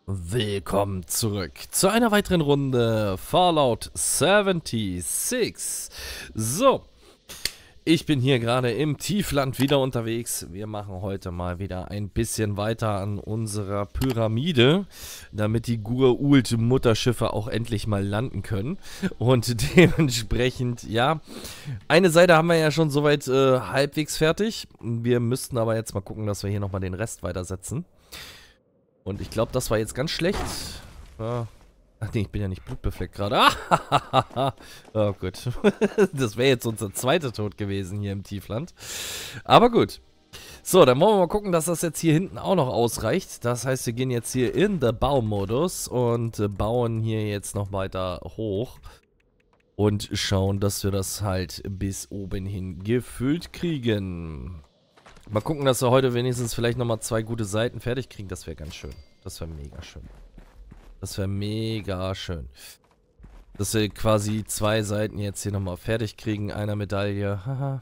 Willkommen zurück zu einer weiteren Runde Fallout 76. So, ich bin hier gerade im Tiefland wieder unterwegs. Wir machen heute mal wieder ein bisschen weiter an unserer Pyramide, damit die Gur-Ult-Mutterschiffe auch endlich mal landen können. Und dementsprechend, ja, eine Seite haben wir ja schon soweit halbwegs fertig. Wir müssten aber jetzt mal gucken, dass wir hier nochmal den Rest weitersetzen. Und ich glaube, das war jetzt ganz schlecht. Ja. Ach nee, ich bin ja nicht blutbefleckt gerade. Oh gut. Das wäre jetzt unser zweiter Tod gewesen hier im Tiefland. Aber gut. So, dann wollen wir mal gucken, dass das jetzt hier hinten auch noch ausreicht. Das heißt, wir gehen jetzt hier in den Baumodus und bauen hier jetzt noch weiter hoch. Und schauen, dass wir das halt bis oben hin gefüllt kriegen. Mal gucken, dass wir heute wenigstens vielleicht nochmal 2 gute Seiten fertig kriegen. Das wäre ganz schön. Das wäre mega schön. Das wäre mega schön. Dass wir quasi 2 Seiten jetzt hier nochmal fertig kriegen. Einer Medaille. Haha.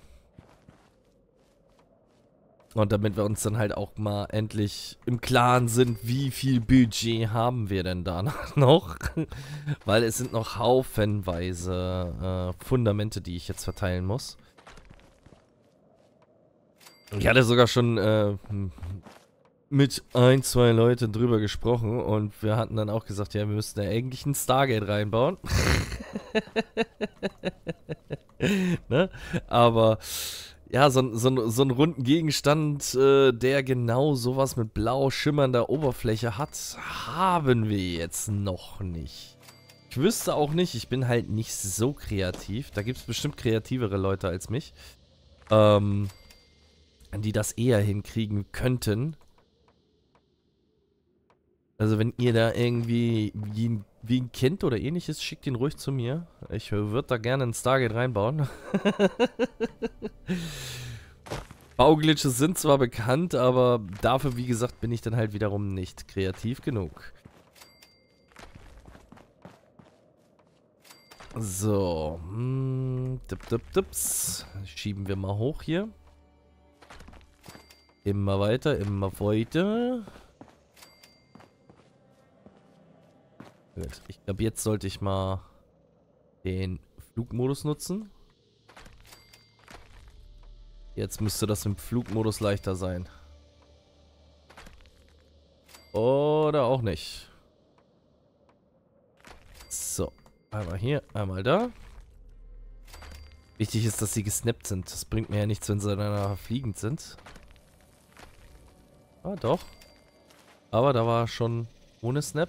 Und damit wir uns dann halt auch mal endlich im Klaren sind, wie viel Budget haben wir denn da noch. Weil es sind noch haufenweise Fundamente, die ich jetzt verteilen muss. Ich hatte sogar schon mit 1, 2 Leuten drüber gesprochen und wir hatten dann auch gesagt, ja, wir müssten ja eigentlich ein Stargate reinbauen. Ne? Aber ja, so einen runden Gegenstand, der genau sowas mit blau schimmernder Oberfläche hat, haben wir jetzt noch nicht. Ich wüsste auch nicht, ich bin halt nicht so kreativ. Da gibt es bestimmt kreativere Leute als mich. Die das eher hinkriegen könnten. Also wenn ihr da irgendwie wen kennt oder ähnliches, schickt ihn ruhig zu mir. Ich würde da gerne ein Stargate reinbauen. Bauglitches sind zwar bekannt, aber dafür, wie gesagt, bin ich dann halt wiederum nicht kreativ genug. So. Schieben wir mal hoch hier. Immer weiter, immer weiter. Gut, ich glaube, jetzt sollte ich mal den Flugmodus nutzen. Jetzt müsste das im Flugmodus leichter sein. Oder auch nicht. So, einmal hier, einmal da. Wichtig ist, dass sie gesnappt sind. Das bringt mir ja nichts, wenn sie dann fliegend sind. Ah, doch. Aber da war schon ohne Snap.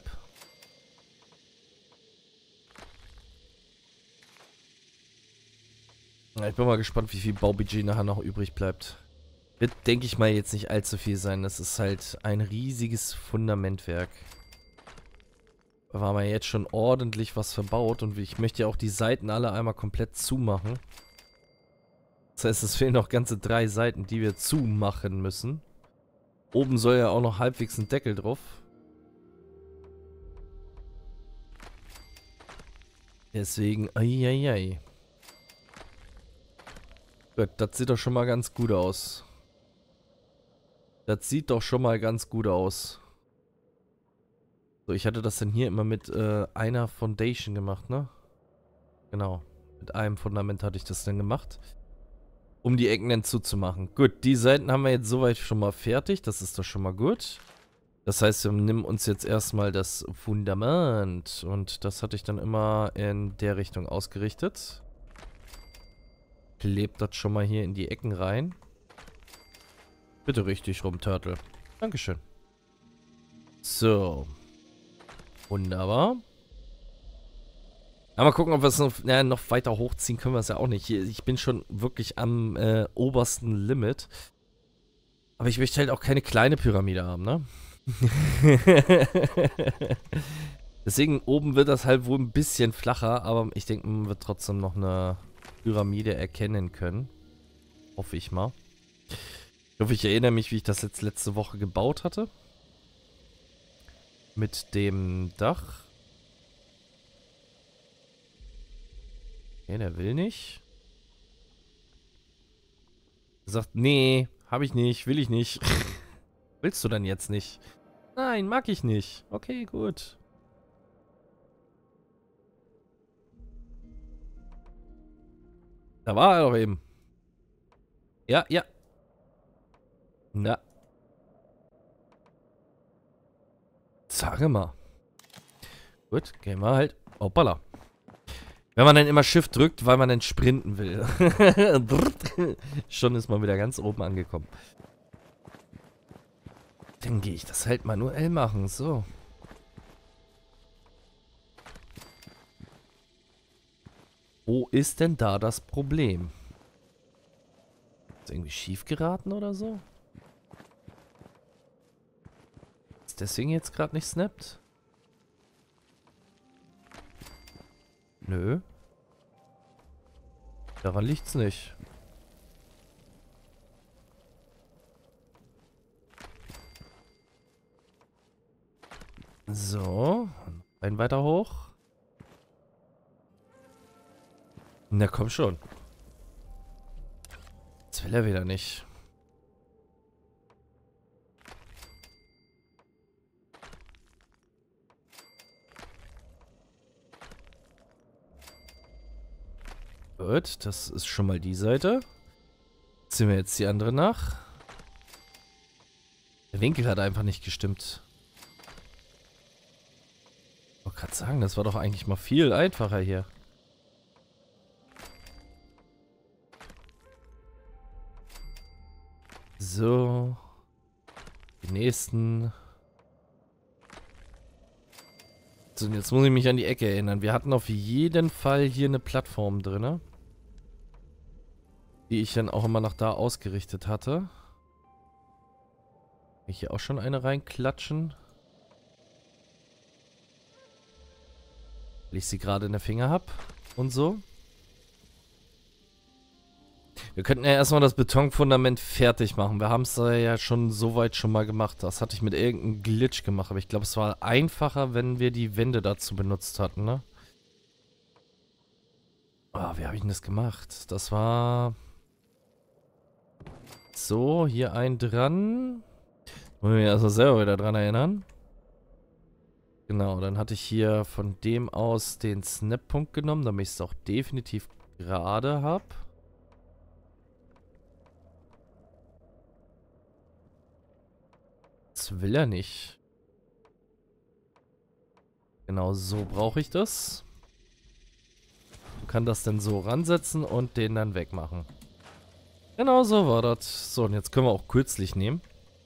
Ja, ich bin mal gespannt, wie viel Baubudget nachher noch übrig bleibt. Wird, denke ich mal, jetzt nicht allzu viel sein. Das ist halt ein riesiges Fundamentwerk. Da haben wir jetzt schon ordentlich was verbaut. Und ich möchte ja auch die Seiten alle einmal komplett zumachen. Das heißt, es fehlen noch ganze 3 Seiten, die wir zumachen müssen. Oben soll ja auch noch halbwegs ein Deckel drauf. Deswegen, eieiei. Gut, das sieht doch schon mal ganz gut aus. Das sieht doch schon mal ganz gut aus. So, ich hatte das dann hier immer mit einer Foundation gemacht, ne? Genau. Mit einem Fundament hatte ich das dann gemacht. Um die Ecken dann zuzumachen. Gut, die Seiten haben wir jetzt soweit schon mal fertig. Das ist doch schon mal gut. Das heißt, wir nehmen uns jetzt erstmal das Fundament. Und das hatte ich dann immer in der Richtung ausgerichtet. Klebt das schon mal hier in die Ecken rein. Bitte richtig rum, Turtle. Dankeschön. So. Wunderbar. Aber mal gucken, ob wir es noch weiter hochziehen können wir es ja auch nicht. Ich bin schon wirklich am obersten Limit. Aber ich möchte halt auch keine kleine Pyramide haben, ne? Deswegen oben wird das halt wohl ein bisschen flacher, aber ich denke, man wird trotzdem noch eine Pyramide erkennen können. Hoffe ich mal. Ich hoffe, ich erinnere mich, wie ich das jetzt letzte Woche gebaut hatte. Mit dem Dach. Okay, der will nicht. Er sagt, nee, habe ich nicht, will ich nicht. Willst du dann jetzt nicht? Nein, mag ich nicht. Okay, gut. Da war er doch eben. Ja, ja. Na, sage mal. Gut, gehen wir halt. Hoppala. Wenn man dann immer Shift drückt, weil man dann sprinten will. Schon ist man wieder ganz oben angekommen. Dann gehe ich das halt manuell machen. So. Wo ist denn da das Problem? Ist irgendwie schief geraten oder so? Ist deswegen jetzt gerade nicht snappt? Nö. Daran liegt's nicht. So. Ein weiter hoch. Na komm schon. Das will er wieder nicht. Gut, das ist schon mal die Seite. Ziehen wir jetzt die andere nach. Der Winkel hat einfach nicht gestimmt. Ich wollte gerade sagen, das war doch eigentlich mal viel einfacher hier. So. Die nächsten. So, und jetzt muss ich mich an die Ecke erinnern. Wir hatten auf jeden Fall hier eine Plattform drin, die ich dann auch immer nach da ausgerichtet hatte. Kann ich hier auch schon eine reinklatschen? Weil ich sie gerade in der Finger habe und so. Wir könnten ja erstmal das Betonfundament fertig machen. Wir haben es ja schon so weit schon mal gemacht. Das hatte ich mit irgendeinem Glitch gemacht. Aber ich glaube, es war einfacher, wenn wir die Wände dazu benutzt hatten, ne? Ah, wie habe ich denn das gemacht? Das war... So, hier ein dran. Muss ich mich erstmal selber wieder dran erinnern. Genau, dann hatte ich hier von dem aus den Snap-Punkt genommen, damit ich es auch definitiv gerade habe. Das will er nicht. Genau, so brauche ich das. Ich kann das dann so ransetzen und den dann wegmachen. Genau, so war das. So, und jetzt können wir auch kürzlich nehmen.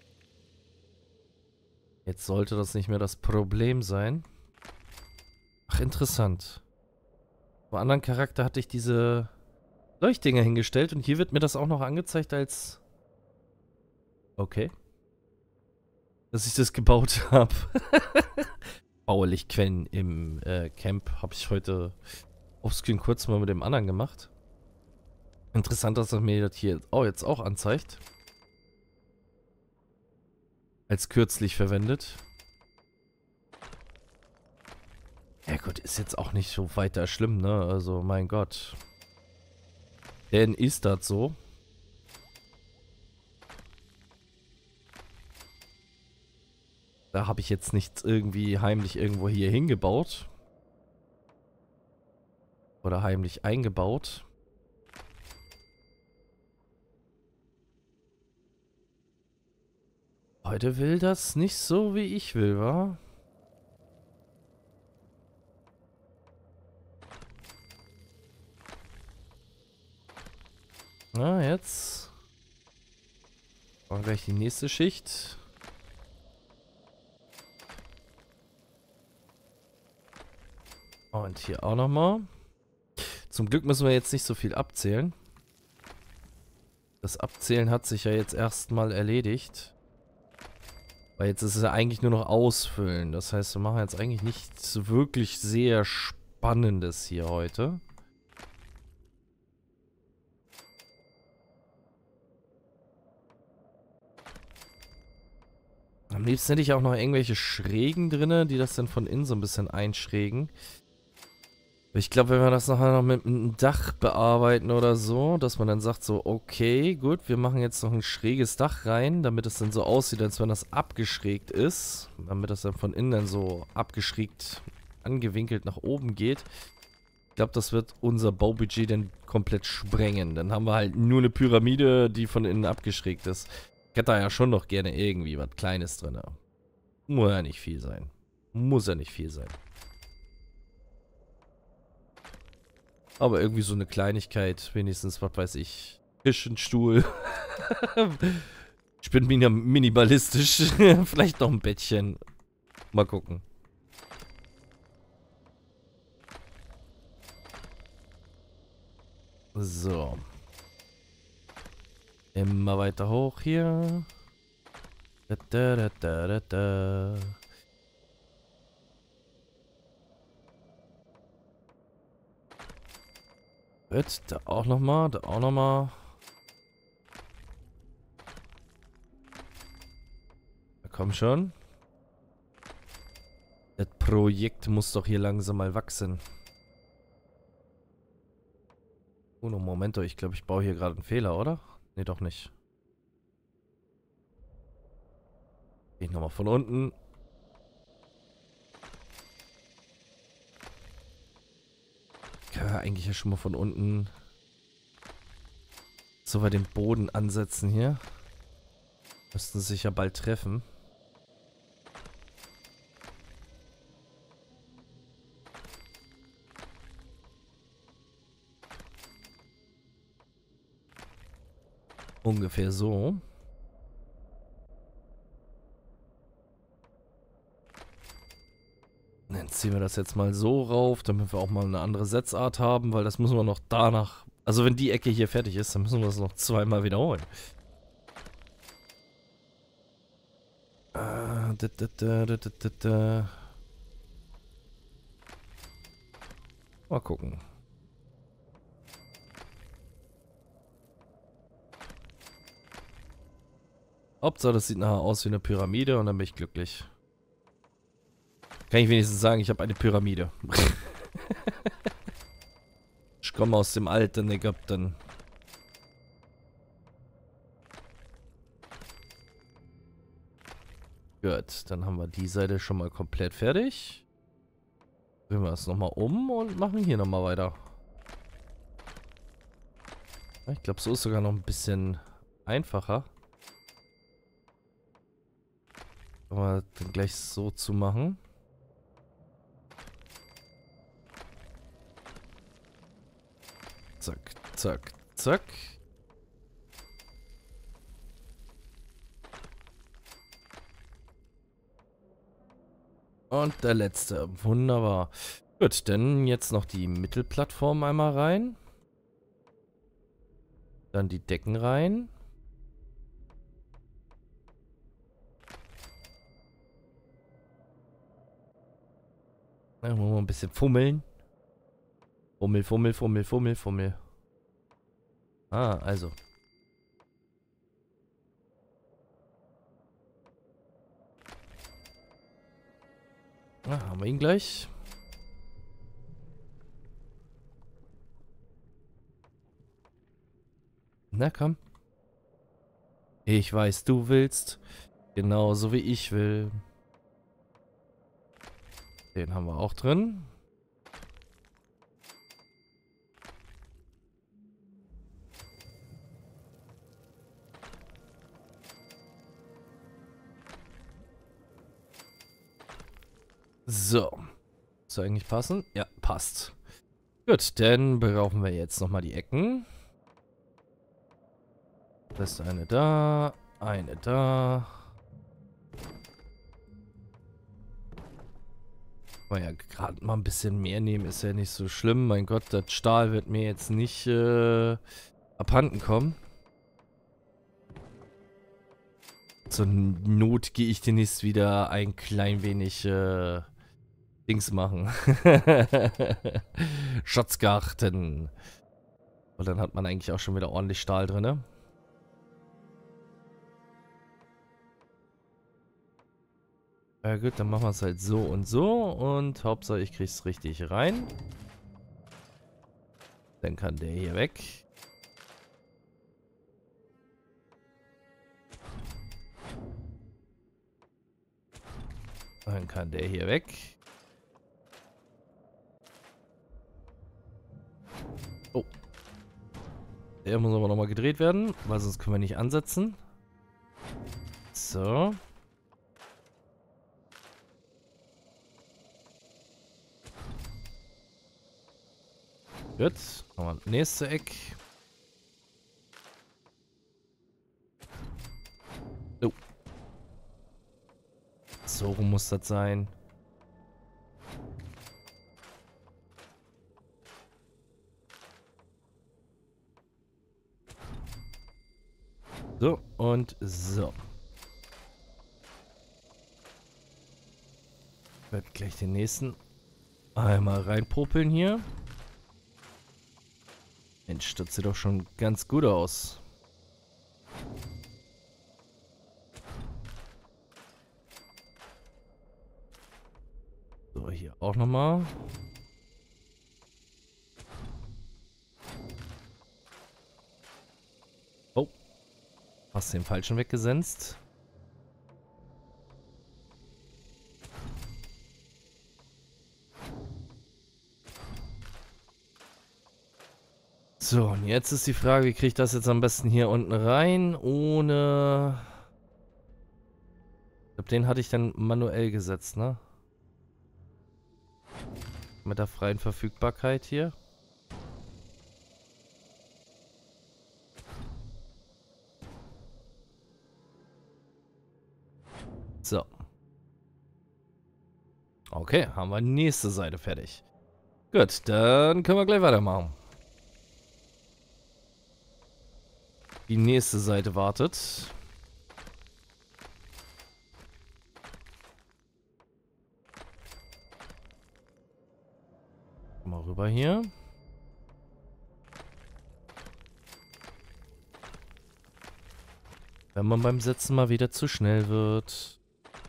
Jetzt sollte das nicht mehr das Problem sein. Ach, interessant. Bei anderen Charakter hatte ich diese Leuchtdinger hingestellt und hier wird mir das auch noch angezeigt als... Okay. Dass ich das gebaut habe. Baulichtquellen im Camp habe ich heute offscreen kurz mal mit dem anderen gemacht. Interessant, dass er mir das hier jetzt auch anzeigt. Als kürzlich verwendet. Ja gut, ist jetzt auch nicht so weiter schlimm, ne? Also, mein Gott. Denn ist das so? Da habe ich jetzt nichts irgendwie heimlich irgendwo hier hingebaut. Oder heimlich eingebaut. Heute will das nicht so, wie ich will, wa? Na, jetzt. Machen wir gleich die nächste Schicht. Und hier auch nochmal. Zum Glück müssen wir jetzt nicht so viel abzählen. Das Abzählen hat sich ja jetzt erstmal erledigt. Weil jetzt ist es ja eigentlich nur noch ausfüllen. Das heißt, wir machen jetzt eigentlich nichts wirklich sehr Spannendes hier heute. Am liebsten hätte ich auch noch irgendwelche Schrägen drin, die das dann von innen so ein bisschen einschrägen. Ich glaube, wenn wir das nachher noch mit einem Dach bearbeiten oder so, dass man dann sagt so, okay, gut, wir machen jetzt noch ein schräges Dach rein, damit es dann so aussieht, als wenn das abgeschrägt ist. Damit das dann von innen dann so abgeschrägt, angewinkelt nach oben geht. Ich glaube, das wird unser Baubudget dann komplett sprengen. Dann haben wir halt nur eine Pyramide, die von innen abgeschrägt ist. Ich hätte da ja schon noch gerne irgendwie was Kleines drin. Muss ja nicht viel sein. Muss ja nicht viel sein. Aber irgendwie so eine Kleinigkeit, wenigstens, was weiß ich. Tisch und Stuhl. Ich bin minimalistisch. Vielleicht noch ein Bettchen. Mal gucken. So. Immer weiter hoch hier. Da, da, da, da, da, da. Gut, da auch nochmal, da auch nochmal. Da komm schon. Das Projekt muss doch hier langsam mal wachsen. Oh, no, Momento, ich glaube, ich baue hier gerade einen Fehler, oder? Nee, doch nicht. Geh ich nochmal von unten. Können wir eigentlich ja schon mal von unten so weit den Boden ansetzen hier. Müssten sich ja bald treffen. Ungefähr so. Dann ziehen wir das jetzt mal so rauf, damit wir auch mal eine andere Setzart haben, weil das müssen wir noch danach... Also wenn die Ecke hier fertig ist, dann müssen wir das noch zweimal wiederholen. Mal gucken. Hauptsache, das sieht nachher aus wie eine Pyramide und dann bin ich glücklich. Kann ich wenigstens sagen, ich habe eine Pyramide. Ich komme aus dem alten Ägypten. Gut, dann haben wir die Seite schon mal komplett fertig. Drehen wir das nochmal um und machen hier nochmal weiter. Ich glaube, so ist sogar noch ein bisschen einfacher. Aber dann gleich so zu machen. Zack, zack, zack. Und der letzte. Wunderbar. Gut, dann jetzt noch die Mittelplattform einmal rein. Dann die Decken rein. Dann wollen wir ein bisschen fummeln. Fummel, fummel, fummel, fummel, fummel. Ah, also. Ah, haben wir ihn gleich. Na komm. Ich weiß, du willst. Genauso wie ich will. Den haben wir auch drin. So. Soll eigentlich passen? Ja, passt. Gut, dann brauchen wir jetzt nochmal die Ecken. Das ist eine da, eine da. Kann ja gerade mal ein bisschen mehr nehmen, ist ja nicht so schlimm. Mein Gott, das Stahl wird mir jetzt nicht abhanden kommen. Zur Not gehe ich demnächst wieder ein klein wenig Dings machen. Schatzgarten. Und dann hat man eigentlich auch schon wieder ordentlich Stahl drin, ne? Ja gut, dann machen wir es halt so und so. Und Hauptsache ich krieg's richtig rein. Dann kann der hier weg. Dann kann der hier weg. Oh. Der muss aber nochmal gedreht werden, weil sonst können wir nicht ansetzen. So. Gut. Machen wir nächste Eck. Oh. So rum muss das sein. So und so. Ich werde gleich den nächsten einmal reinpopeln hier. Mensch, das sieht doch schon ganz gut aus. So, hier auch nochmal. Oh. Hast den falschen weggesenzt. So, und jetzt ist die Frage, wie kriege ich das jetzt am besten hier unten rein, ohne... Ich glaube, den hatte ich dann manuell gesetzt, ne? Mit der freien Verfügbarkeit hier. So. Okay, haben wir die nächste Seite fertig. Gut, dann können wir gleich weitermachen. Die nächste Seite wartet. Mal rüber hier. Wenn man beim Setzen mal wieder zu schnell wird.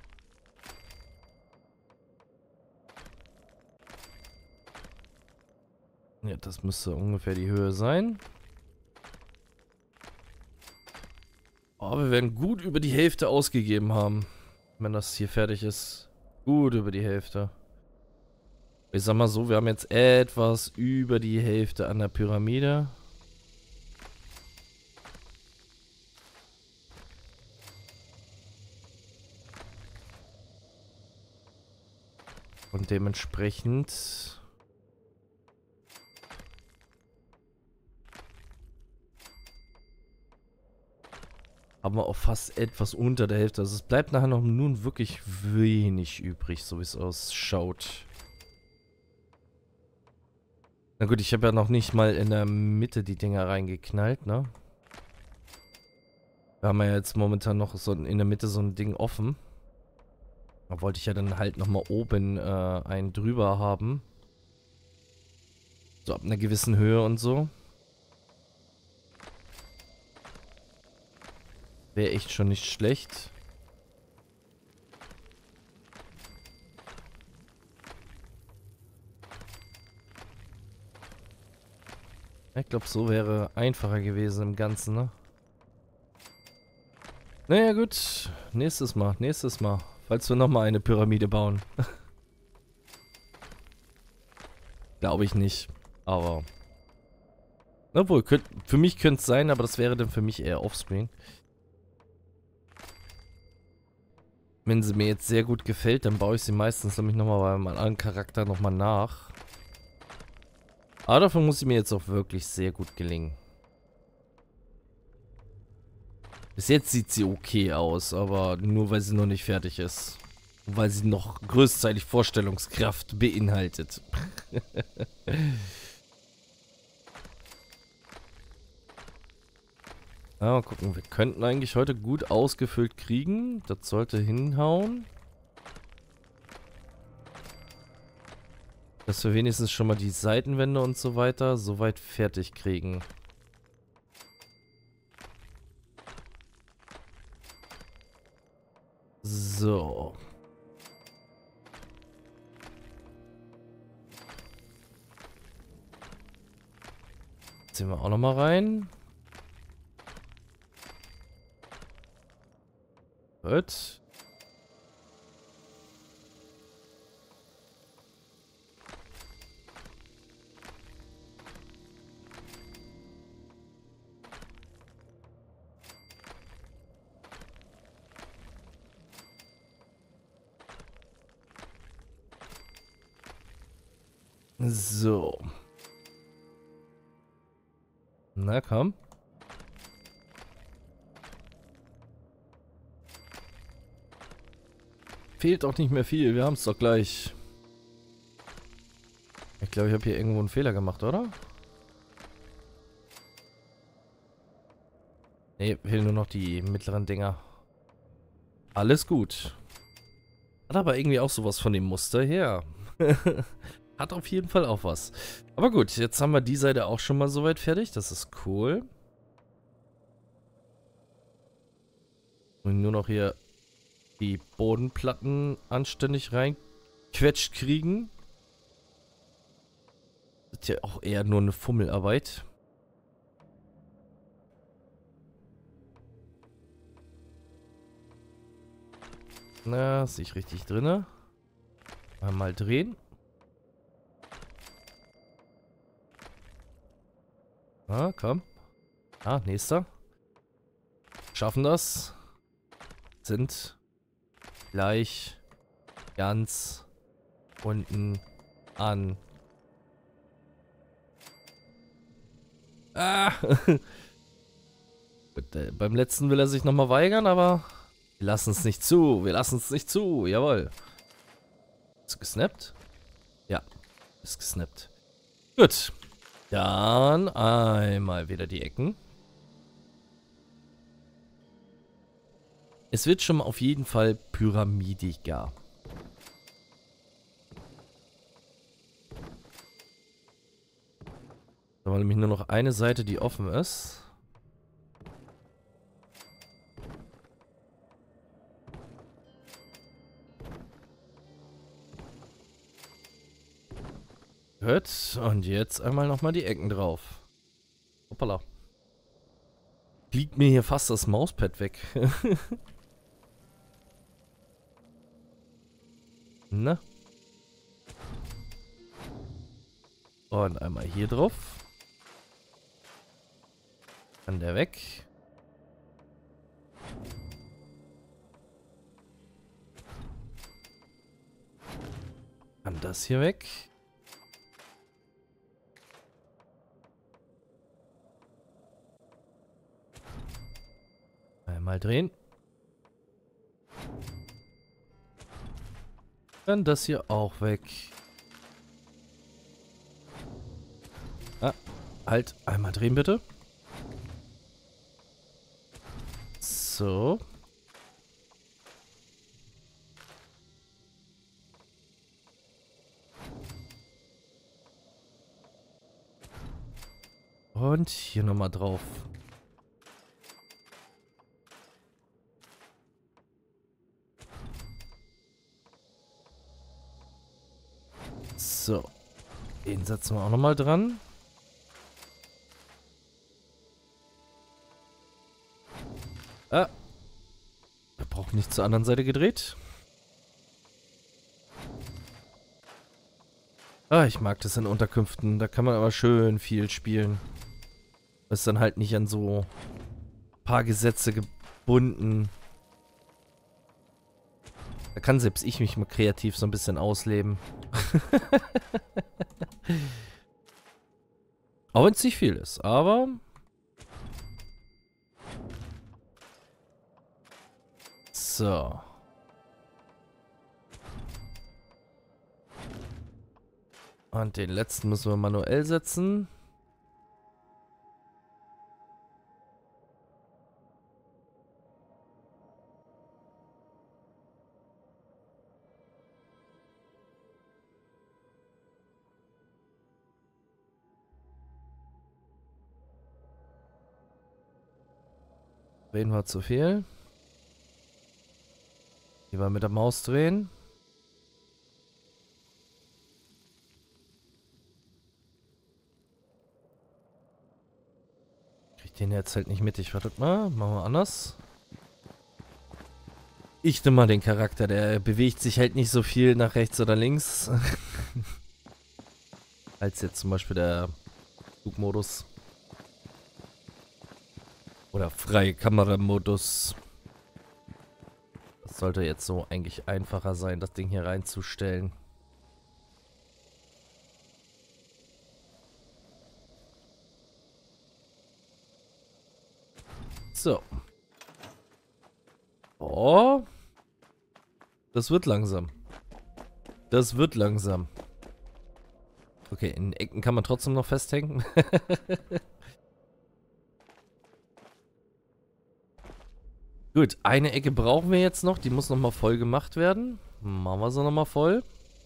Ja, das müsste ungefähr die Höhe sein. Oh, wir werden gut über die Hälfte ausgegeben haben, wenn das hier fertig ist. Gut über die Hälfte. Ich sag mal so, wir haben jetzt etwas über die Hälfte an der Pyramide. Und dementsprechend... haben wir auch fast etwas unter der Hälfte. Also es bleibt nachher noch nun wirklich wenig übrig, so wie es ausschaut. Na gut, ich habe ja noch nicht mal in der Mitte die Dinger reingeknallt, ne? Wir haben ja jetzt momentan noch so in der Mitte so ein Ding offen. Da wollte ich ja dann halt nochmal oben einen drüber haben. So ab einer gewissen Höhe und so. Wäre echt schon nicht schlecht. Ich glaube, so wäre einfacher gewesen im Ganzen, ne? Naja, gut. Nächstes Mal, nächstes Mal. Falls wir nochmal eine Pyramide bauen. Glaube ich nicht. Aber... obwohl, für mich könnte es sein, aber das wäre dann für mich eher offscreen. Wenn sie mir jetzt sehr gut gefällt, dann baue ich sie meistens nämlich nochmal bei meinem anderen Charakter nochmal nach. Aber dafür muss sie mir jetzt auch wirklich sehr gut gelingen. Bis jetzt sieht sie okay aus, aber nur weil sie noch nicht fertig ist. Und weil sie noch größtenteils Vorstellungskraft beinhaltet. Mal gucken, wir könnten eigentlich heute gut ausgefüllt kriegen. Das sollte hinhauen. Dass wir wenigstens schon mal die Seitenwände und so weiter soweit fertig kriegen. So. ziehen wir auch nochmal rein. Gut. So. Na komm. Fehlt doch nicht mehr viel. Wir haben es doch gleich. Ich glaube, ich habe hier irgendwo einen Fehler gemacht, oder? Ne, fehlen nur noch die mittleren Dinger. Alles gut. Hat aber irgendwie auch sowas von dem Muster her. Hat auf jeden Fall auch was. Aber gut, jetzt haben wir die Seite auch schon mal soweit fertig. Das ist cool. Und nur noch hier die Bodenplatten anständig reinquetscht kriegen. Das ist ja auch eher nur eine Fummelarbeit. Na, ist nicht richtig drinne. Mal drehen. Ah, komm. Ah, nächster. Schaffen das. Sind gleich ganz unten an. Ah! Gut, beim letzten will er sich nochmal weigern, aber wir lassen es nicht zu. Wir lassen es nicht zu. Jawohl. Ist gesnappt? Ja, ist gesnappt. Gut. Dann einmal wieder die Ecken. Es wird schon mal auf jeden Fall pyramidiger. Da war nämlich nur noch eine Seite, die offen ist. Gut, und jetzt einmal nochmal die Ecken drauf. Hoppala. Fliegt mir hier fast das Mauspad weg. Na? Und einmal hier drauf. Kann der weg. Kann das hier weg. Einmal drehen. Dann das hier auch weg. Ah, halt. Einmal drehen, bitte. So. Und hier nochmal drauf. So. Den setzen wir auch nochmal dran. Ah. Wir brauchen nicht zur anderen Seite gedreht. Ah, ich mag das in Unterkünften. Da kann man aber schön viel spielen. Ist dann halt nicht an so ein paar Gesetze gebunden. Da kann selbst ich mich mal kreativ so ein bisschen ausleben. Auch wenn es nicht viel ist, aber... So. Und den letzten müssen wir manuell setzen. Drehen wir zu viel. Lieber mit der Maus drehen. Den jetzt halt nicht mittig. Wartet mal, machen wir anders. Ich nehme mal den Charakter, der bewegt sich halt nicht so viel nach rechts oder links. Als jetzt zum Beispiel der Flugmodus. Oder freie Kameramodus. Das sollte jetzt so eigentlich einfacher sein, das Ding hier reinzustellen. So. Oh. Das wird langsam. Das wird langsam. Okay, in Ecken kann man trotzdem noch festhängen. Gut, eine Ecke brauchen wir jetzt noch. Die muss nochmal voll gemacht werden. Machen wir sie nochmal voll.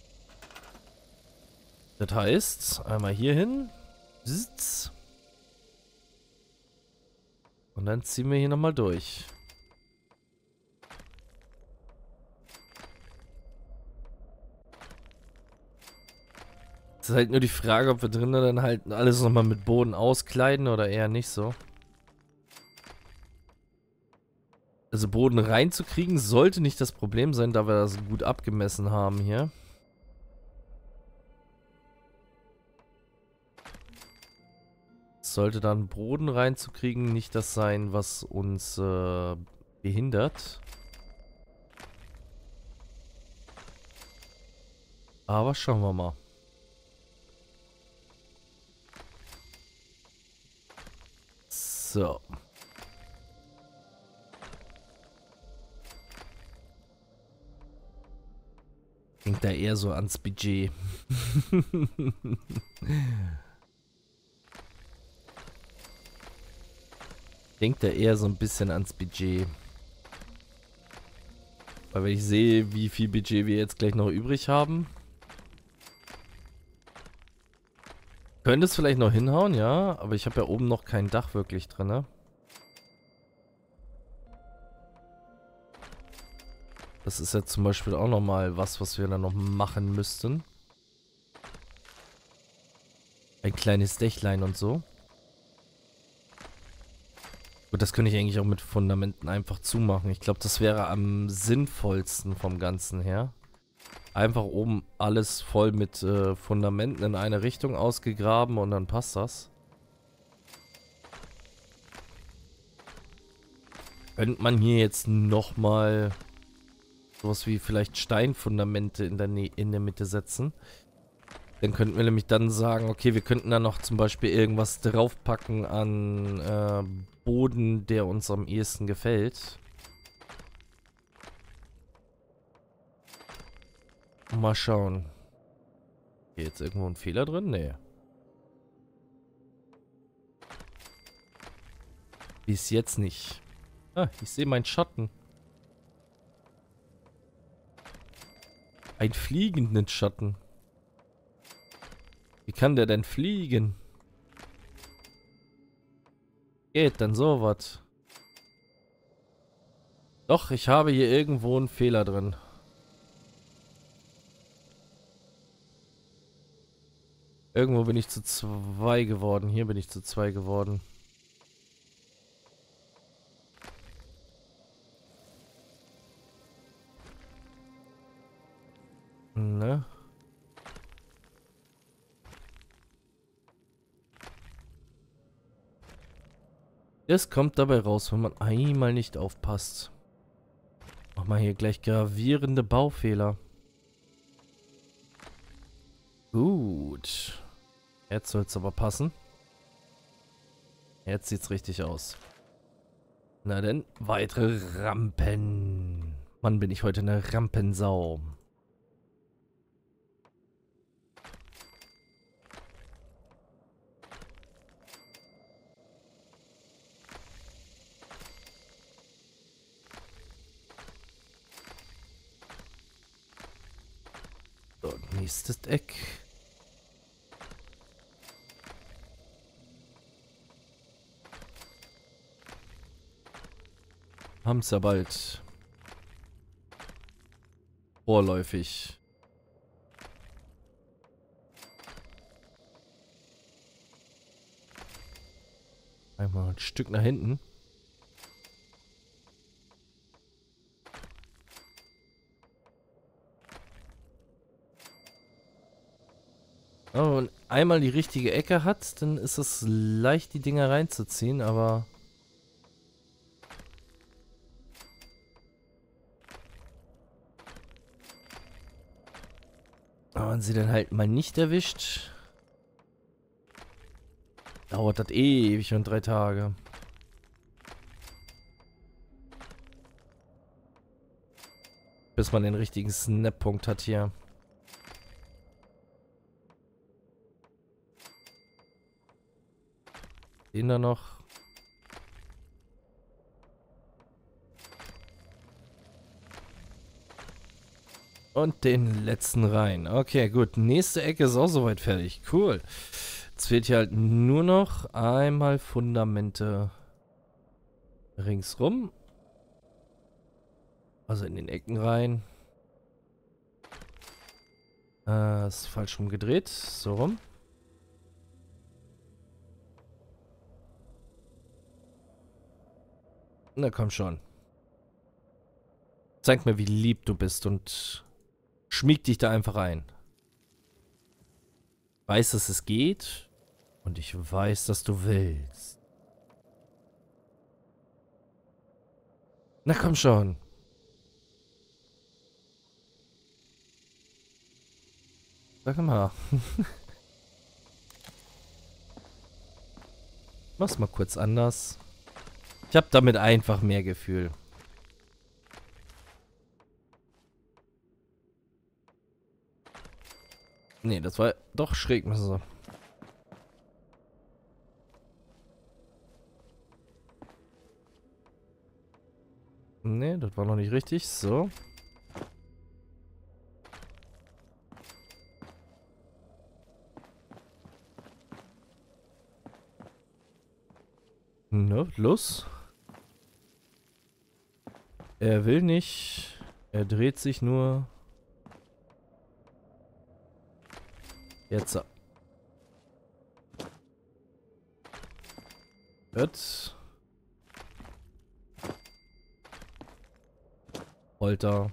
Das heißt, einmal hier hin. Sitz. Und dann ziehen wir hier nochmal durch. Es ist halt nur die Frage, ob wir drinnen dann halt alles nochmal mit Boden auskleiden oder eher nicht so. Also Boden reinzukriegen sollte nicht das Problem sein, da wir das gut abgemessen haben hier. Sollte dann Boden reinzukriegen nicht das sein, was uns behindert. Aber schauen wir mal. So. Denkt da eher so ans Budget. Denkt da eher so ein bisschen ans Budget. Weil wenn ich sehe, wie viel Budget wir jetzt gleich noch übrig haben. Könnte es vielleicht noch hinhauen, ja. Aber ich habe ja oben noch kein Dach wirklich drin, ne? Das ist ja zum Beispiel auch nochmal was wir dann noch machen müssten. Ein kleines Dächlein und so. Gut, das könnte ich eigentlich auch mit Fundamenten einfach zumachen. Ich glaube, das wäre am sinnvollsten vom Ganzen her. Einfach oben alles voll mit Fundamenten in eine Richtung ausgegraben und dann passt das. Könnte man hier jetzt nochmal sowas wie vielleicht Steinfundamente in der Mitte setzen. Dann könnten wir nämlich dann sagen, okay, wir könnten da noch zum Beispiel irgendwas draufpacken an Boden, der uns am ehesten gefällt. Mal schauen. Hier jetzt irgendwo ein Fehler drin? Nee. Bis jetzt nicht. Ah, ich sehe meinen Schatten. Einen fliegenden Schatten. Wie kann der denn fliegen? Geht denn sowas? Doch, ich habe hier irgendwo einen Fehler drin. Irgendwo bin ich zu 2 geworden. Hier bin ich zu 2 geworden. Ne? Das kommt dabei raus, wenn man einmal nicht aufpasst. Mach mal hier gleich gravierende Baufehler. Gut. Jetzt soll es aber passen. Jetzt sieht's richtig aus. Na denn, weitere Rampen. Mann, bin ich heute eine Rampensau. So, nächstes Eck. Haben's ja bald. Vorläufig. Einmal ein Stück nach hinten. Oh, und einmal die richtige Ecke hat, dann ist es leicht, die Dinger reinzuziehen, aber... wenn man sie dann halt mal nicht erwischt, dauert das ewig und 3 Tage. Bis man den richtigen Snap-Punkt hat hier. Den da noch. Und den letzten rein. Okay, gut. Nächste Ecke ist auch soweit fertig. Cool. Jetzt fehlt hier halt nur noch einmal Fundamente ringsrum. Also in den Ecken rein. Ist falsch rumgedreht. So rum. Na komm schon. Zeig mir, wie lieb du bist und schmieg dich da einfach ein. Ich weiß, dass es geht und ich weiß, dass du willst. Na komm schon. Sag mal. Mach's mal kurz anders. Ich habe damit einfach mehr Gefühl. Nee, das war doch schräg. So. Nee, das war noch nicht richtig. So. Ne, los. Er will nicht. Er dreht sich nur. Jetzt. Jetzt. Polter.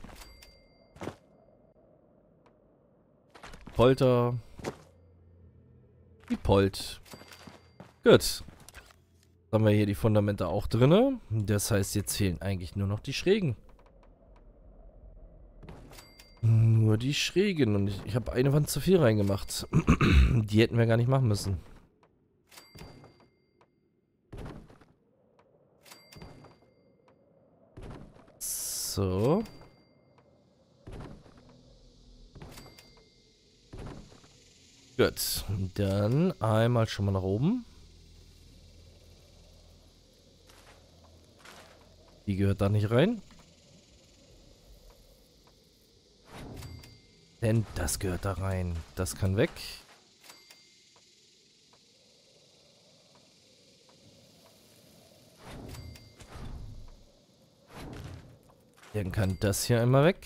Polter. Die Polt. Gut. Jetzt haben wir hier die Fundamente auch drinne. Das heißt, jetzt fehlen eigentlich nur noch die Schrägen. Nur die Schrägen. Und ich habe eine Wand zu viel reingemacht. Die hätten wir gar nicht machen müssen. So. Gut. Dann einmal schon mal nach oben. Die gehört da nicht rein. Denn das gehört da rein. Das kann weg. Dann kann das hier einmal weg.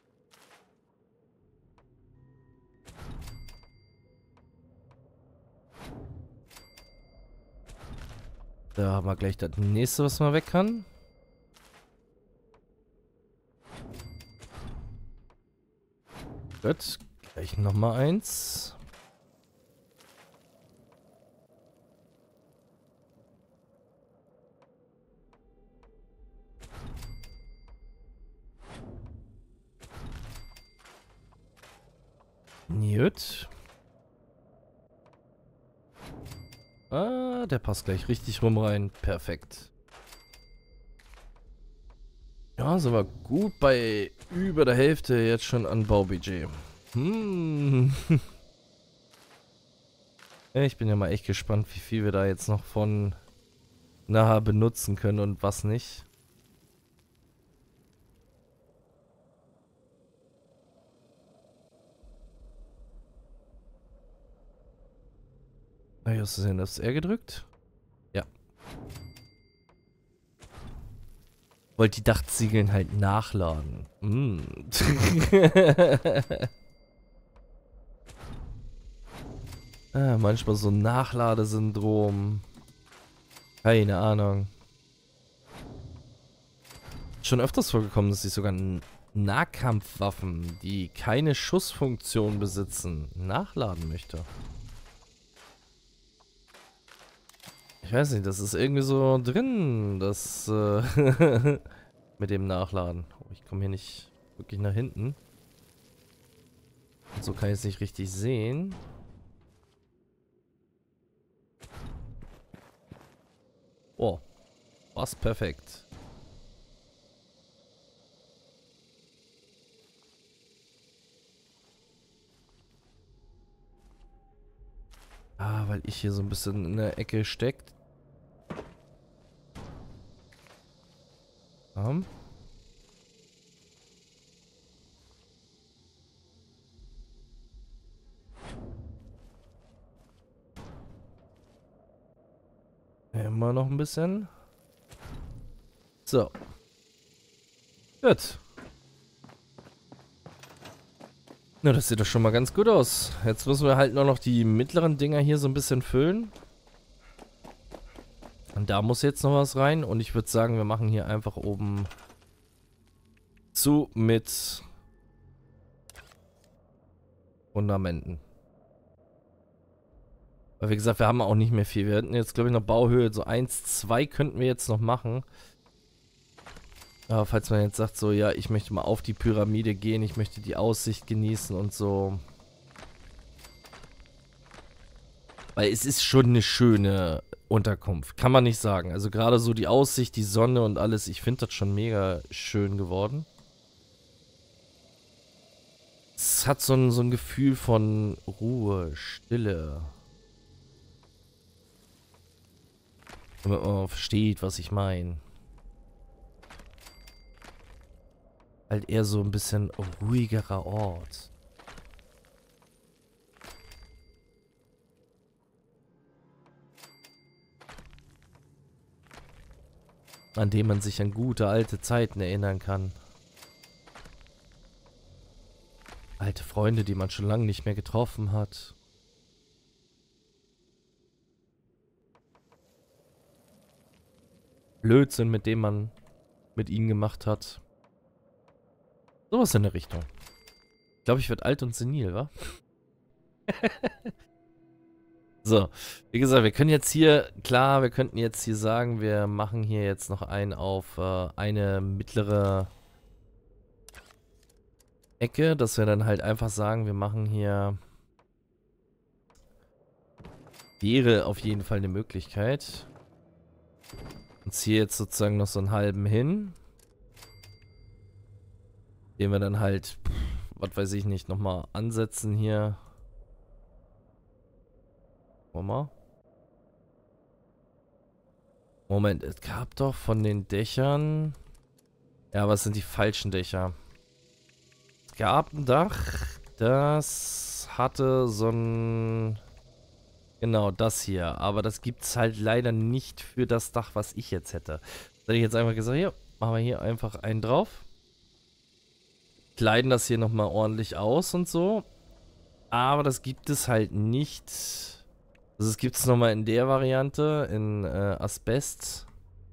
Da haben wir gleich das nächste, was man weg kann. Gut, gleich nochmal eins. Gut. Ah, der passt gleich richtig rum rein. Perfekt. Ja, sind wir gut bei über der Hälfte jetzt schon an Baubudget. Ich bin ja mal echt gespannt, wie viel wir da jetzt noch von nachher benutzen können und was nicht. Habe ich aus Versehen das R gedrückt? Ja. Wollte die Dachziegeln halt nachladen. Manchmal so ein Nachladesyndrom. Keine Ahnung. Schon öfters vorgekommen, dass ich sogar Nahkampfwaffen, die keine Schussfunktion besitzen, nachladen möchte. Ich weiß nicht, das ist irgendwie so drin, das mit dem Nachladen. Oh, ich komme hier nicht wirklich nach hinten. Und so kann ich es nicht richtig sehen. Oh, fast perfekt. Ah, weil ich hier so ein bisschen in der Ecke steckt. Immer noch ein bisschen. So. Gut. Na, das sieht doch schon mal ganz gut aus. Jetzt müssen wir halt nur noch die mittleren Dinger hier so ein bisschen füllen. Und da muss jetzt noch was rein. Und ich würde sagen, wir machen hier einfach oben zu mit Fundamenten. Weil wie gesagt, wir haben auch nicht mehr viel. Wir hätten jetzt, glaube ich, noch Bauhöhe. So 1, 2 könnten wir jetzt noch machen. Aber falls man jetzt sagt, so, ja, ich möchte mal auf die Pyramide gehen. Ich möchte die Aussicht genießen und so. Weil es ist schon eine schöne Unterkunft. Kann man nicht sagen. Also gerade so die Aussicht, die Sonne und alles. Ich finde das schon mega schön geworden. Es hat so ein Gefühl von Ruhe, Stille. Damit man versteht, was ich meine. Halt eher so ein bisschen ruhigerer Ort. An dem man sich an gute alte Zeiten erinnern kann. Alte Freunde, die man schon lange nicht mehr getroffen hat. Blödsinn, mit dem man mit ihnen gemacht hat. Sowas in der Richtung. Ich glaube, ich werde alt und senil, wa? So, wie gesagt, wir können jetzt hier, klar, wir könnten jetzt hier sagen, wir machen hier jetzt noch einen auf eine mittlere Ecke, dass wir dann halt einfach sagen, wir machen hier, wäre auf jeden Fall eine Möglichkeit. Uns hier jetzt sozusagen noch so einen halben hin. Den wir dann halt, was weiß ich nicht, nochmal ansetzen hier. Moment, es gab doch von den Dächern... Ja, was sind die falschen Dächer? Es gab ein Dach, das hatte so ein... Genau, das hier. Aber das gibt es halt leider nicht für das Dach, was ich jetzt hätte. Da hätte ich jetzt einfach gesagt, hier, machen wir hier einfach einen drauf. Kleiden das hier nochmal ordentlich aus und so. Aber das gibt es halt nicht. Also es gibt es nochmal in der Variante, in Asbest.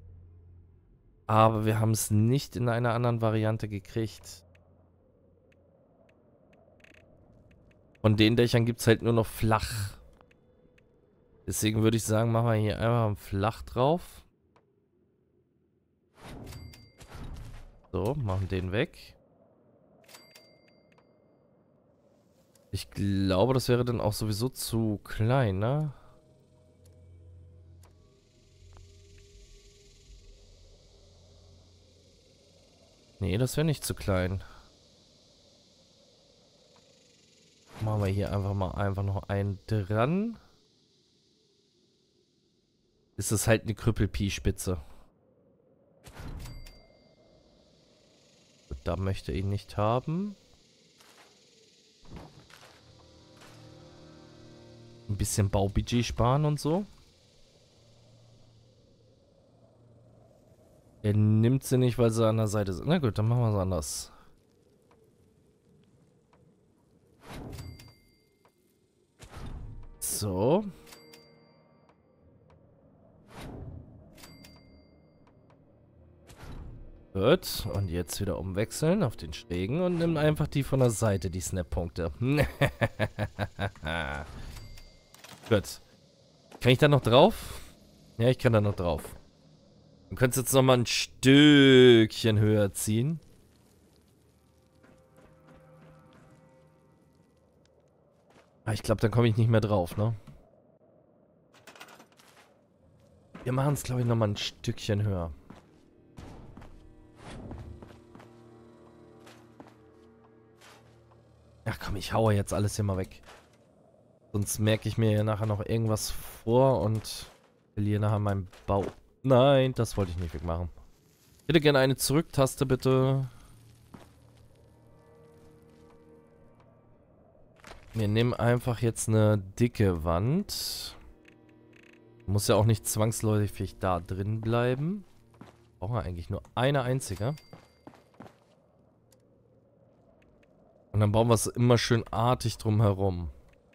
Aber wir haben es nicht in einer anderen Variante gekriegt. Von den Dächern gibt es halt nur noch flach. Deswegen würde ich sagen, machen wir hier einfach flach drauf. So, machen den weg. Ich glaube, das wäre dann auch sowieso zu klein, ne? Nee, das wäre nicht zu klein. Machen wir hier einfach noch einen dran. Ist es halt eine Krüppel-Pi-Spitze. Da möchte ich ihn nicht haben. Ein bisschen Baubudget sparen und so. Er nimmt sie nicht, weil sie an der Seite sind. Na gut, dann machen wir es anders. So. Gut, und jetzt wieder umwechseln auf den schrägen und nimm einfach die von der Seite, die Snap-Punkte. Gut. Kann ich da noch drauf? Ja, ich kann da noch drauf. Du könntest jetzt nochmal ein Stückchen höher ziehen. Aber ich glaube, dann komme ich nicht mehr drauf, ne? Wir machen es, glaube ich, nochmal ein Stückchen höher. Ach komm, ich haue jetzt alles hier mal weg. Sonst merke ich mir ja nachher noch irgendwas vor und verliere nachher meinen Bau. Nein, das wollte ich nicht wegmachen. Ich hätte gerne eine Zurücktaste, bitte. Wir nehmen einfach jetzt eine dicke Wand. Muss ja auch nicht zwangsläufig da drin bleiben. Brauchen wir eigentlich nur eine einzige. Und dann bauen wir es immer schön artig drumherum.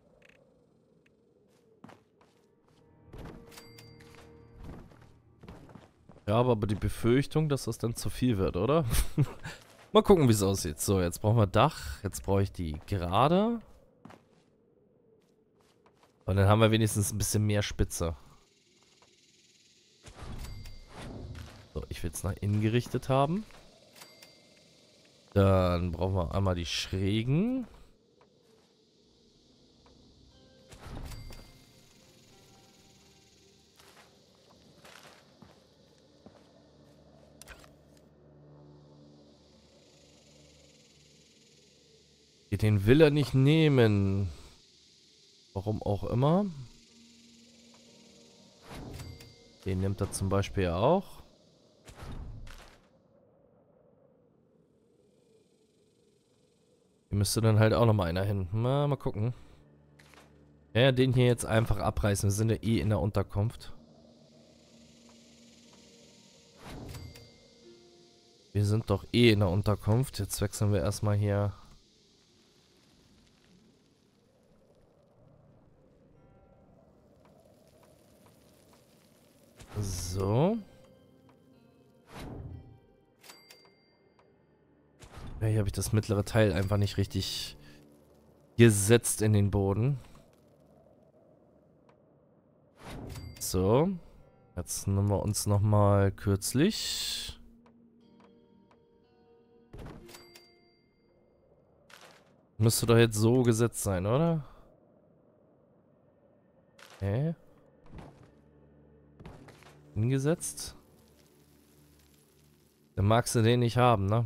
Ja, aber die Befürchtung, dass das dann zu viel wird, oder? Mal gucken, wie es aussieht. So, jetzt brauchen wir Dach. Jetzt brauche ich die gerade. Und dann haben wir wenigstens ein bisschen mehr Spitze. So, ich will es nach innen gerichtet haben. Dann brauchen wir einmal die schrägen. Den will er nicht nehmen. Warum auch immer. Den nimmt er zum Beispiel auch. Hier müsste dann halt auch nochmal einer hin. Mal gucken. Ja, den hier jetzt einfach abreißen. Wir sind ja eh in der Unterkunft. Wir sind doch eh in der Unterkunft. Jetzt wechseln wir erstmal hier. So. Ja, hier habe ich das mittlere Teil einfach nicht richtig gesetzt in den Boden. So. Jetzt nehmen wir uns nochmal kürzlich. Müsste doch jetzt so gesetzt sein, oder? Okay. Hingesetzt. Dann magst du den nicht haben, ne?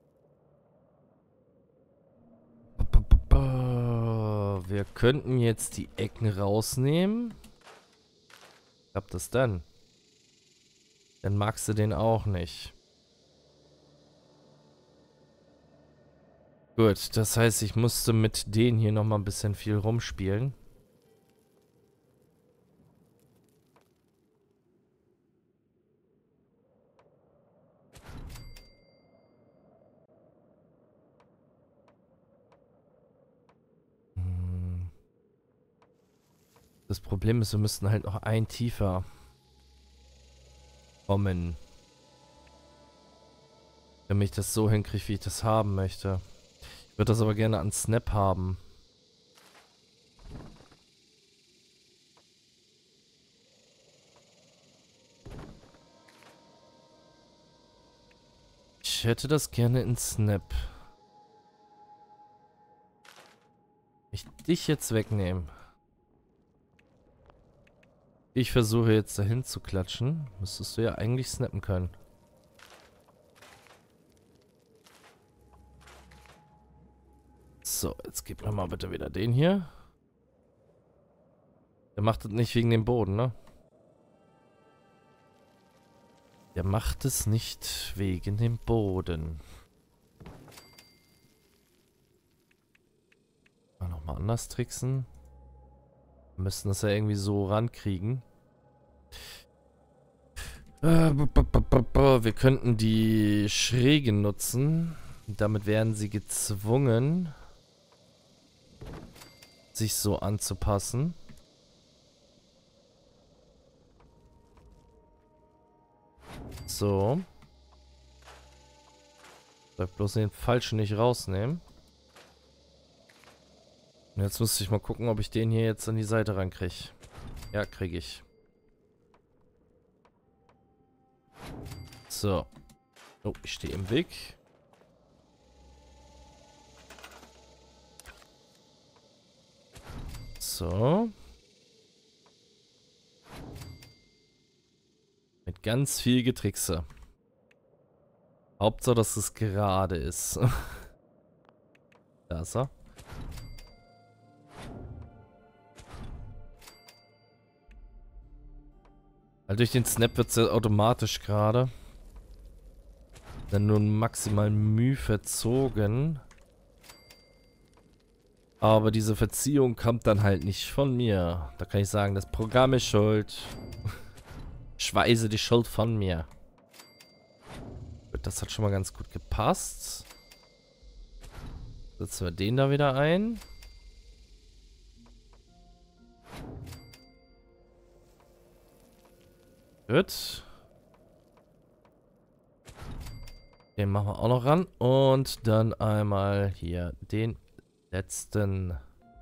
Wir könnten jetzt die Ecken rausnehmen. Klappt das dann? Dann magst du den auch nicht. Gut, das heißt, ich musste mit denen hier nochmal ein bisschen viel rumspielen. Das Problem ist, wir müssten halt noch ein tiefer kommen. Damit ich das so hinkriege, wie ich das haben möchte. Ich würde das aber gerne an Snap haben. Ich hätte das gerne in Snap. Ich dich jetzt wegnehmen. Ich versuche jetzt dahin zu klatschen. Müsstest du ja eigentlich snappen können. So, jetzt gib mir mal bitte wieder den hier. Der macht es nicht wegen dem Boden, ne? Der macht es nicht wegen dem Boden. Mal nochmal anders tricksen. Wir müssen das ja irgendwie so rankriegen. Wir könnten die Schrägen nutzen. Damit werden sie gezwungen, sich so anzupassen. So. Darf bloß den falschen nicht rausnehmen. Und jetzt müsste ich mal gucken, ob ich den hier jetzt an die Seite rankriege. Ja, kriege ich. So. Oh, ich stehe im Weg. So. Mit ganz viel Getrickse. Hauptsache, dass es gerade ist. Da ist er. Weil durch den Snap wird es ja automatisch gerade. Dann nur maximal Mühe verzogen. Aber diese Verziehung kommt dann halt nicht von mir. Da kann ich sagen, das Programm ist schuld. Ich weise die Schuld von mir. Das hat schon mal ganz gut gepasst. Setzen wir den da wieder ein. Gut. Den machen wir auch noch ran. Und dann einmal hier den letzten.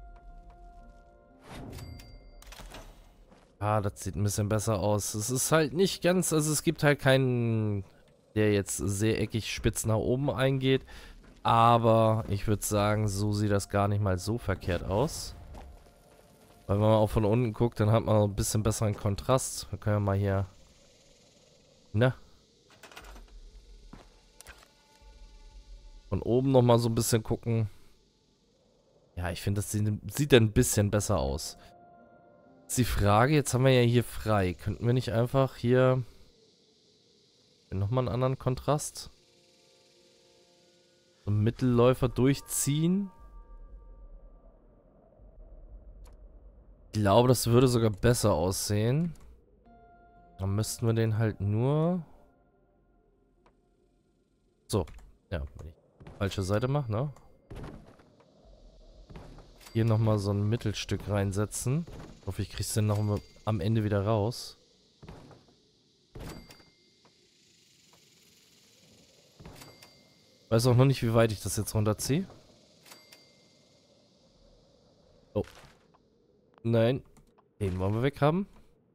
Ah, das sieht ein bisschen besser aus. Es ist halt nicht ganz, also es gibt halt keinen, der jetzt sehr eckig spitz nach oben eingeht. Aber ich würde sagen, so sieht das gar nicht mal so verkehrt aus. Weil wenn man auch von unten guckt, dann hat man ein bisschen besseren Kontrast. Wir können ja mal hier... Ne? Von oben nochmal so ein bisschen gucken. Ja, ich finde, das sieht dann ein bisschen besser aus. Jetzt die Frage, jetzt haben wir ja hier frei. Könnten wir nicht einfach hier... Nochmal einen anderen Kontrast? So einen Mittelläufer durchziehen? Ich glaube, das würde sogar besser aussehen. Dann müssten wir den halt nur... So. Ja, wenn ich die falsche Seite mache, ne? Hier nochmal so ein Mittelstück reinsetzen. Ich hoffe, ich kriege es dann noch am Ende wieder raus. Weiß auch noch nicht, wie weit ich das jetzt runterziehe. Oh. Nein. Den wollen wir weg haben.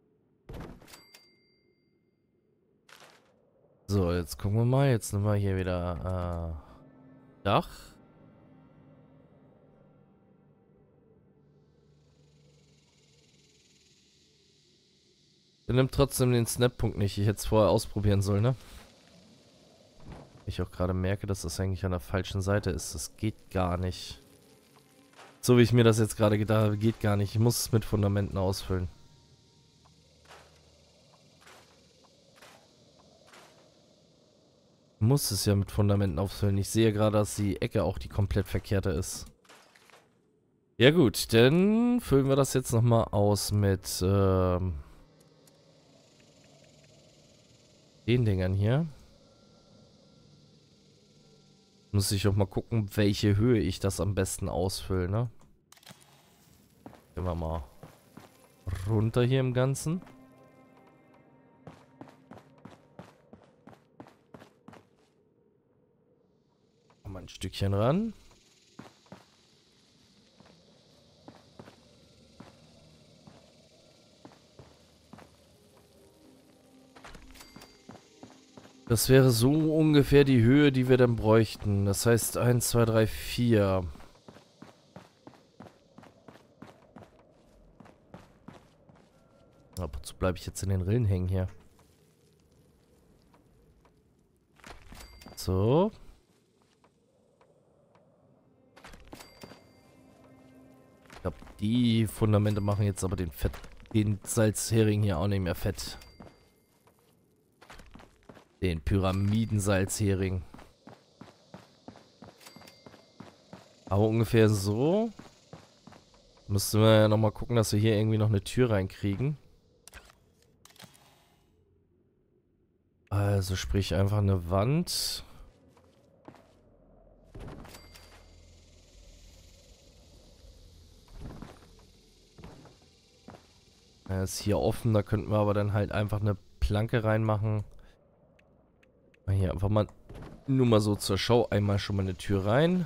So, jetzt gucken wir mal. Jetzt nehmen wir hier wieder Dach. Der nimmt trotzdem den Snap-Punkt nicht. Ich hätte es vorher ausprobieren sollen, ne? Ich auch gerade merke, dass das eigentlich an der falschen Seite ist. Das geht gar nicht. So wie ich mir das jetzt gerade gedacht habe, geht gar nicht. Ich muss es mit Fundamenten ausfüllen. Ich muss es ja mit Fundamenten ausfüllen. Ich sehe gerade, dass die Ecke auch die komplett verkehrte ist. Ja gut, dann füllen wir das jetzt nochmal aus mit den Dingern hier. Muss ich auch mal gucken, welche Höhe ich das am besten ausfülle, ne? Gehen wir mal runter hier im Ganzen. Mal ein Stückchen ran. Das wäre so ungefähr die Höhe, die wir dann bräuchten. Das heißt 1, 2, 3, 4. Ab und zu bleibe ich jetzt in den Rillen hängen hier. So. Ich glaube, die Fundamente machen jetzt aber den Salzhering hier auch nicht mehr fett. Den Pyramidensalzhering. Aber ungefähr so. Müssten wir ja nochmal gucken, dass wir hier irgendwie noch eine Tür reinkriegen. Also sprich einfach eine Wand. Er ist hier offen, da könnten wir aber dann halt einfach eine Planke reinmachen. Hier einfach mal Nur mal so zur Show einmal schon mal eine Tür rein.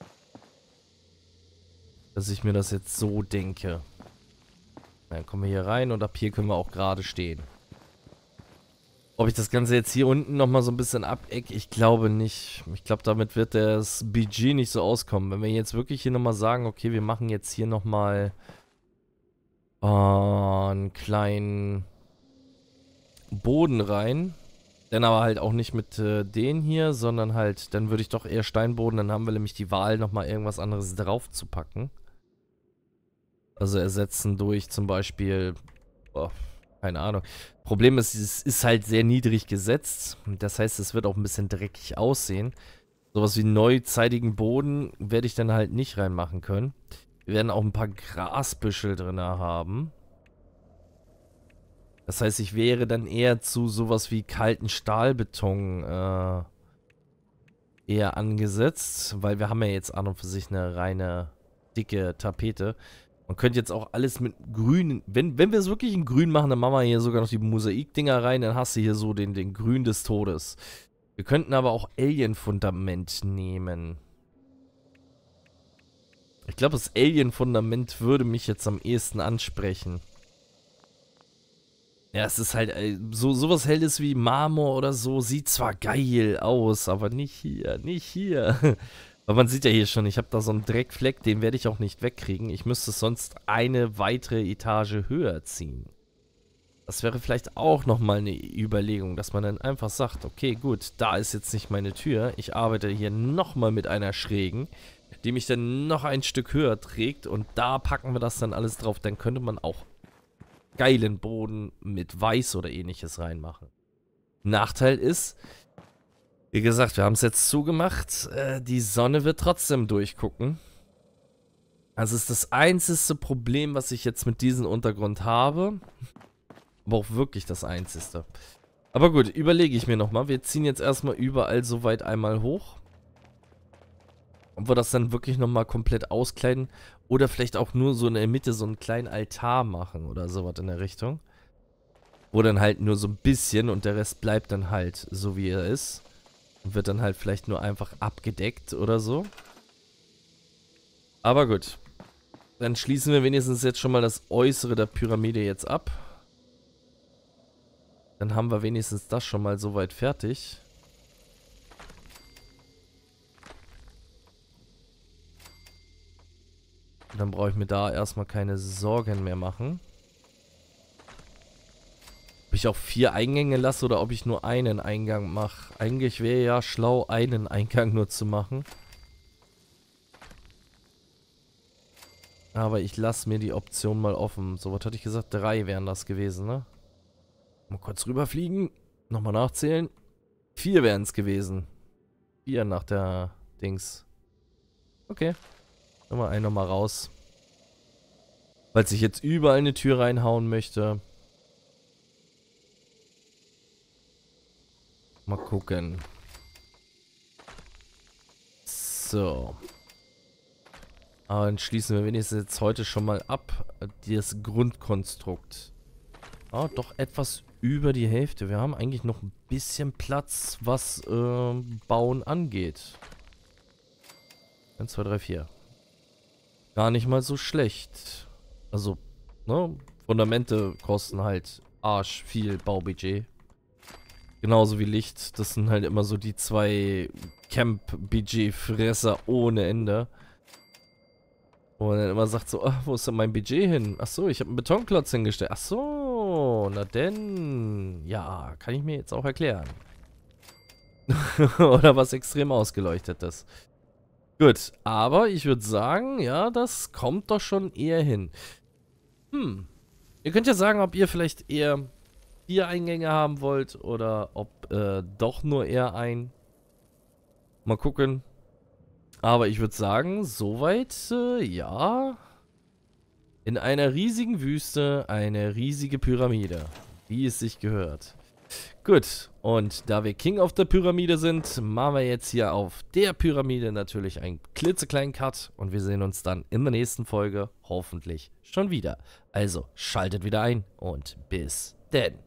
Dass ich mir das jetzt so denke. Dann kommen wir hier rein und ab hier können wir auch gerade stehen. Ob ich das Ganze jetzt hier unten nochmal so ein bisschen abecke, ich glaube nicht. Ich glaube, damit wird das Budget nicht so auskommen. Wenn wir jetzt wirklich hier nochmal sagen, okay, wir machen jetzt hier nochmal einen kleinen Boden rein. Dann aber halt auch nicht mit den hier, sondern halt, dann würde ich doch eher Steinboden, dann haben wir nämlich die Wahl, nochmal irgendwas anderes drauf zu packen. Also ersetzen durch zum Beispiel, keine Ahnung. Problem ist, es ist halt sehr niedrig gesetzt. Das heißt, es wird auch ein bisschen dreckig aussehen. Sowas wie neuzeitigen Boden werde ich dann halt nicht reinmachen können. Wir werden auch ein paar Grasbüschel drin haben. Das heißt, ich wäre dann eher zu sowas wie kalten Stahlbeton eher angesetzt. Weil wir haben ja jetzt an und für sich eine reine dicke Tapete. Man könnte jetzt auch alles mit grün, wenn wir es wirklich in grün machen, dann machen wir hier sogar noch die Mosaikdinger rein, dann hast du hier so den Grün des Todes. Wir könnten aber auch Alien-Fundament nehmen. Ich glaube, das Alien-Fundament würde mich jetzt am ehesten ansprechen. Ja, es ist halt, sowas Helles wie Marmor oder so, sieht zwar geil aus, aber nicht hier, nicht hier. Aber man sieht ja hier schon, ich habe da so einen Dreckfleck, den werde ich auch nicht wegkriegen. Ich müsste sonst eine weitere Etage höher ziehen. Das wäre vielleicht auch nochmal eine Überlegung, dass man dann einfach sagt, okay, gut, da ist jetzt nicht meine Tür. Ich arbeite hier nochmal mit einer schrägen, die mich dann noch ein Stück höher trägt. Und da packen wir das dann alles drauf. Dann könnte man auch geilen Boden mit Weiß oder ähnliches reinmachen. Nachteil ist, wie gesagt, wir haben es jetzt zugemacht. Die Sonne wird trotzdem durchgucken. Also ist das einzigste Problem, was ich jetzt mit diesem Untergrund habe. Aber auch wirklich das einzigste. Aber gut, überlege ich mir nochmal. Wir ziehen jetzt erstmal überall soweit einmal hoch. Ob wir das dann wirklich nochmal komplett auskleiden. Oder vielleicht auch nur so in der Mitte so einen kleinen Altar machen oder sowas in der Richtung. Wo dann halt nur so ein bisschen und der Rest bleibt dann halt so wie er ist. Und wird dann halt vielleicht nur einfach abgedeckt oder so. Aber gut. Dann schließen wir wenigstens jetzt schon mal das Äußere der Pyramide jetzt ab. Dann haben wir wenigstens das schon mal soweit fertig. Und dann brauche ich mir da erstmal keine Sorgen mehr machen. Ob ich auch 4 Eingänge lasse oder ob ich nur einen Eingang mache. Eigentlich wäre ja schlau, einen Eingang nur zu machen. Aber ich lasse mir die Option mal offen. So, was hatte ich gesagt? 3 wären das gewesen, ne? Mal kurz rüberfliegen. Nochmal nachzählen. 4 wären es gewesen. 4 nach der Dings. Okay. Nochmal einen nochmal raus. Falls ich jetzt überall eine Tür reinhauen möchte. Mal gucken. So. Aber dann schließen wir wenigstens jetzt heute schon mal ab. Das Grundkonstrukt. Ah, doch etwas über die Hälfte. Wir haben eigentlich noch ein bisschen Platz, was Bauen angeht. 1, 2, 3, 4. Gar nicht mal so schlecht. Also, ne? Fundamente kosten halt arsch viel Baubudget. Genauso wie Licht. Das sind halt immer so die 2 Camp-Budget-Fresser ohne Ende. Wo man dann immer sagt so, ach, wo ist denn mein Budget hin? Ach so, ich habe einen Betonklotz hingestellt. Ach so, na denn. Ja, kann ich mir jetzt auch erklären. Oder was extrem ausgeleuchtetes. Gut, aber ich würde sagen, ja, das kommt doch schon eher hin. Ihr könnt ja sagen, ob ihr vielleicht eher 4 Eingänge haben wollt oder ob doch nur eher ein. Mal gucken. Aber ich würde sagen, soweit, ja. In einer riesigen Wüste eine riesige Pyramide. Wie es sich gehört. Gut, und da wir King of the Pyramide sind, machen wir jetzt hier auf der Pyramide natürlich einen klitzekleinen Cut. Und wir sehen uns dann in der nächsten Folge hoffentlich schon wieder. Also, schaltet wieder ein und bis denn.